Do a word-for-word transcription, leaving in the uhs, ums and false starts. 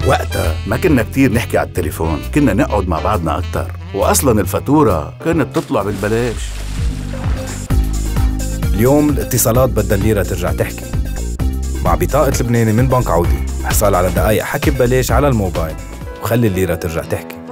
وقتها ما كنا كتير نحكي على التليفون، كنا نقعد مع بعضنا أكتر، وأصلاً الفاتورة كانت تطلع بالبلاش. اليوم الاتصالات بدها الليرة ترجع تحكي. مع بطاقة لبناني من بنك عودي، احصل على دقايق حكي ببلاش على الموبايل وخلي الليرة ترجع تحكي.